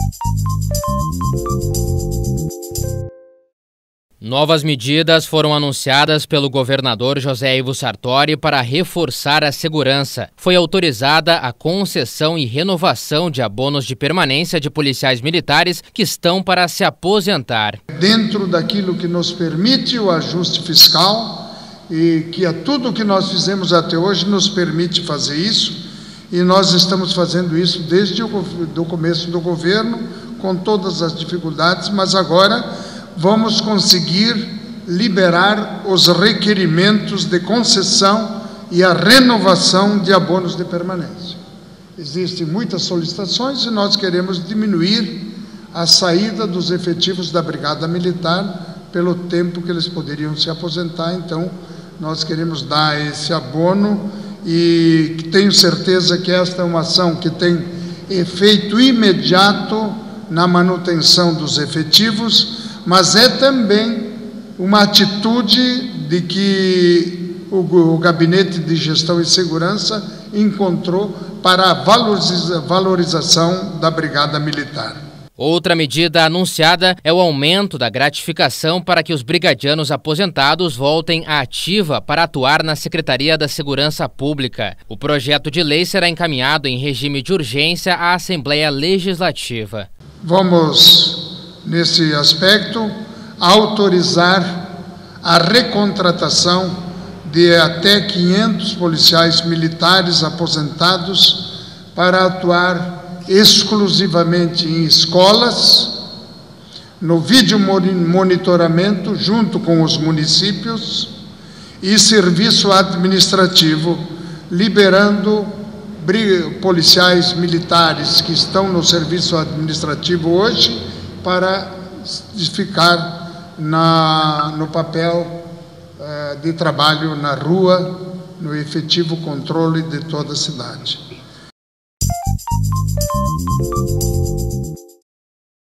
Novas medidas foram anunciadas pelo governador José Ivo Sartori para reforçar a segurança. Foi autorizada a concessão e renovação de abonos de permanência de policiais militares que estão para se aposentar. Dentro daquilo que nos permite o ajuste fiscal e que tudo que nós fizemos até hoje nos permite fazer isso, e nós estamos fazendo isso desde o começo do governo, com todas as dificuldades, mas agora vamos conseguir liberar os requerimentos de concessão e a renovação de abonos de permanência. Existem muitas solicitações e nós queremos diminuir a saída dos efetivos da Brigada Militar pelo tempo que eles poderiam se aposentar. Então, nós queremos dar esse abono e tenho certeza que esta é uma ação que tem efeito imediato na manutenção dos efetivos, mas é também uma atitude de que o Gabinete de Gestão e Segurança encontrou para a valorização da Brigada Militar. Outra medida anunciada é o aumento da gratificação para que os brigadianos aposentados voltem à ativa para atuar na Secretaria da Segurança Pública. O projeto de lei será encaminhado em regime de urgência à Assembleia Legislativa. Vamos, nesse aspecto, autorizar a recontratação de até 500 policiais militares aposentados para atuar exclusivamente em escolas, no vídeo monitoramento junto com os municípios e serviço administrativo, liberando policiais militares que estão no serviço administrativo hoje para ficar no papel de trabalho na rua, no efetivo controle de toda a cidade.